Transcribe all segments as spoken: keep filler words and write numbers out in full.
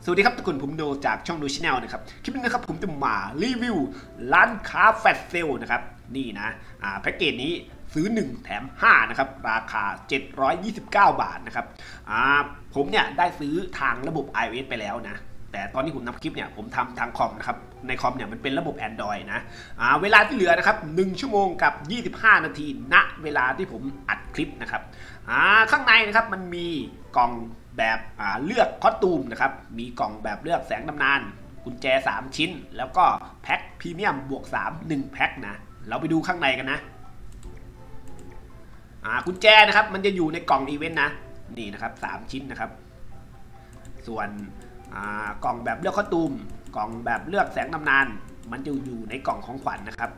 วัสดีครับทุกคนผมโนจากช่องโนชแนลนะครับคลิปนี้นะครับผมจะมารีวิวร้านค้าแฟลชเซลนะครับนี่นะอ่าแพ็กเกจนี้ซื้อหนึ่งแถมห้านะครับราคาเจ็ดร้อยยี่สิบเก้าบาทนะครับอ่าผมเนี่ยได้ซื้อทางระบบ iOS ไปแล้วนะแต่ตอนที่ผมทำคลิปเนี่ยผมทำทางคอมนะครับในคอมเนี่ยมันเป็นระบบ Android นะอ่าเวลาที่เหลือนะครับหนึ่งชั่วโมงกับยี่สิบห้านาทีณเวลาที่ผมอัดคลิปนะครับอ่าข้างในนะครับมันมีกล่องแบบเลือกคอสตูมนะครับมีกล่องแบบเลือกแสงตำนานกุญแจสามชิ้นแล้วก็แพ็คพรีเมียมบวกสาม หนึ่งแพ็คนะเราไปดูข้างในกันนะอ่ากุญแจนะครับมันจะอยู่ในกล่องอีเวนต์นะนี่นะครับสามชิ้นนะครับส่วนอ่ากล่องแบบเลือกคอสตูมกล่องแบบเลือกแสงตำนานมันจะอยู่ในกล่องของขวัญ นะครับ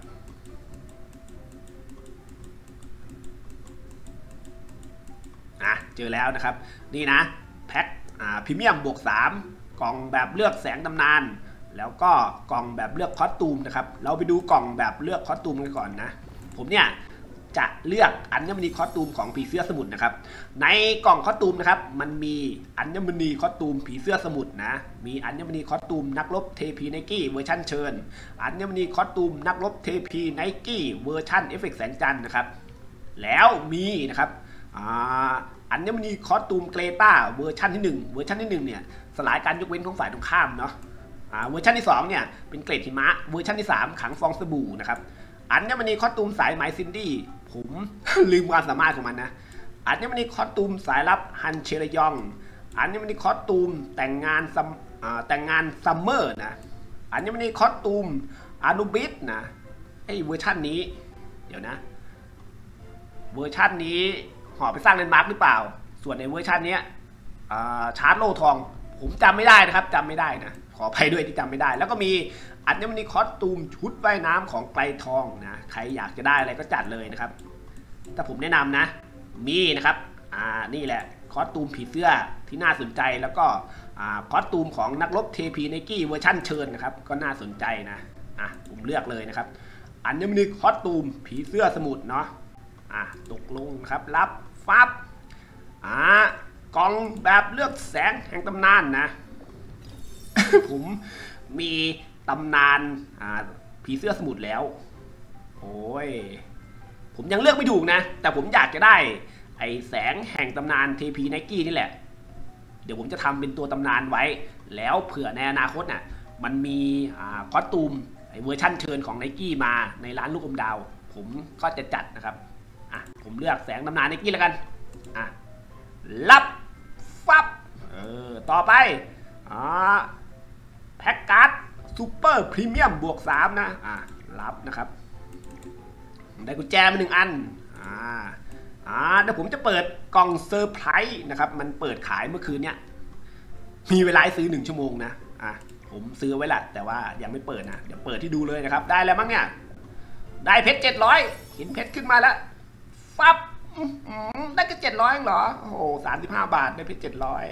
อ่ะเจอแล้วนะครับนี่นะแพ็คพรีเมียมบวกสามกล่องแบบเลือกแสงตำนานแล้วก็กล่องแบบเลือกคอสตูมนะครับเราไปดูกล่องแบบเลือกคอสตูมกันก่อนนะผมเนี่ยจะเลือกอัญมณีคอสตูมของผีเสื้อสมุทรนะครับในกล่องคอสตูมนะครับมันมีอัญมณีคอสตูมผีเสื้อสมุทรนะมีอัญมณีคอสตูมนักรบเทพีไนกี้เวอร์ชันเชิญอัญมณีคอสตูมนักรบเทพีไนกี้เวอร์ชันเอฟเฟกต์แสงจันทร์นะครับแล้วมีนะครับอัญมณีคอสตูมเกรตาเวอร์ชันที่หนึ่งเวอร์ชันที่หนึ่งเนี่ยสลายการยกเว้นของฝ่ายตรงข้ามเนาะเวอร์ชันที่สองเนี่ยเป็นเกรดหิมะเวอร์ชันที่สามขังฟองสบู่นะครับอัญมณีคอสตูมสายไหมซินดี้ผมลืมความสามารถของมันนะอัญมณีคอสตูมสายลับฮันเชรยองอัญมณีคอสตูมแต่งงานแต่งงานซัมเมอร์นะอัญมณีคอสตูมอานุบิสนะไอเวอร์ชันนี้เดี๋ยวนะเวอร์ชันนี้ห่อไปสร้างเลนด์มาร์กหรือเปล่าส่วนในเวอร์ชันนี้ชาร์จโล่ทองผมจำไม่ได้นะครับจำไม่ได้นะขออภัยด้วยที่จำไม่ได้แล้วก็มีอัญมณีคอสตูมชุดว่ายน้ำของไกลทองนะใครอยากจะได้อะไรก็จัดเลยนะครับแต่ผมแนะนำนะมีนะครับอ่านี่แหละคอสตูมผีเสื้อที่น่าสนใจแล้วก็อ่าคอสตูมของนักรบเทพีไนกี้เวอร์ชั่นเชิญนะครับก็น่าสนใจนะอ่ะผมเลือกเลยนะครับอัญมณีคอสตูมผีเสื้อสมุทรเนาะอ่ะตกลงครับรับฟับอ่ากล่องแบบเลือกแสงแห่งตำนานนะ ผมมีตำนานอ่าผีเสื้อสมุทรแล้วโอ้ยผมยังเลือกไม่ถูกนะแต่ผมอยากจะได้ไอแสงแห่งตำนานเทพีไนกี้นี่แหละเดี๋ยวผมจะทำเป็นตัวตำนานไว้แล้วเผื่อในอนาคตน่ะมันมีอ่าคอสตูมไอเวอร์ชั่นเชิญของไนกี้มาในร้านลูกอมดาวผมก็จะจัดนะครับอ่ะผมเลือกแสงตำนานไนกี้แล้วกันอ่ะรับฟับเออต่อไปอ่าแพ็กการ์ดซูเปอร์พรีเมียมบวกสามนะอ่ารับนะครับได้กุญแจมาหนึ่งอันอ่าอ่าเดี๋ยวผมจะเปิดกล่องเซอร์ไพรส์นะครับมันเปิดขายเมื่อคืนเนี้ยมีเวลาซื้อหนึ่งชั่วโมงนะอ่าผมซื้อไว้ละแต่ว่ายังไม่เปิดนะเดี๋ยวเปิดที่ดูเลยนะครับได้แล้วมั้งเนี่ยได้เพชรเจ็ดร้อยเห็นเพชรขึ้นมาแล้วฟับได้แค่เจ็ดร้อยเหรอโอ้โหสามสิบห้าบาทได้เพชรเจ็ดร้อย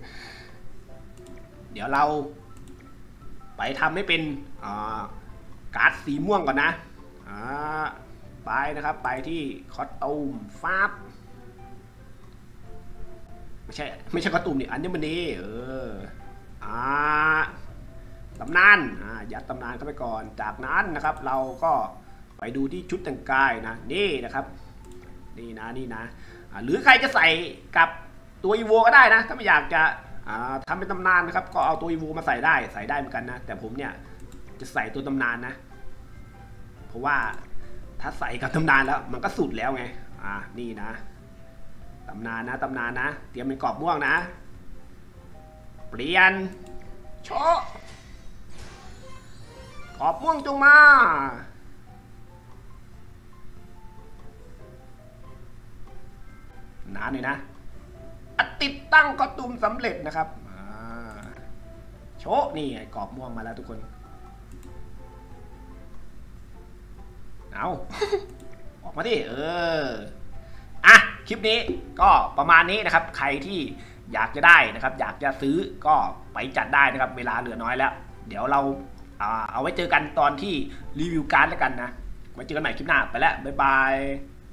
เดี๋ยวเราไปทำให้เป็นการ์ดสีม่วงก่อนนะไปนะครับไปที่คอสตูมฟับไม่ใช่ไม่ใช่คอสตูมนี่อันนี้มันนี่เอออ่าตำนานอ่ายัดตำนานเข้าไปก่อนจากนั้นนะครับเราก็ไปดูที่ชุดแต่งกายนะนี่นะครับนี่นะนี่นะหรือใครจะใส่กับตัวอีโวก็ได้นะถ้าไม่อยากจะทำเป็นตำนานนะครับก็เอาตัวอีโวมาใส่ได้ใส่ได้เหมือนกันนะแต่ผมเนี่ยจะใส่ตัวตำนานนะเพราะว่าถ้าใส่กับตำนานแล้วมันก็สุดแล้วไงอ่านี่นะตำนานนะตำนานนะเตรียมเป็นกรอบม่วงนะเปลี่ยนโชว์กรอบม่วงจงมาหนาหน่อยนะติดตั้งคอสตูมสำเร็จนะครับโชว์นี่กรอบม่วงมาแล้วทุกคนเอาออกมาดิเอออ่ะคลิปนี้ก็ประมาณนี้นะครับใครที่อยากจะได้นะครับอยากจะซื้อก็ไปจัดได้นะครับเวลาเหลือน้อยแล้วเดี๋ยวเราเอาไว้เจอกันตอนที่รีวิวการ์ดแล้วกันนะไว้เจอกันใหม่คลิปหน้าไปแล้วบ๊ายบาย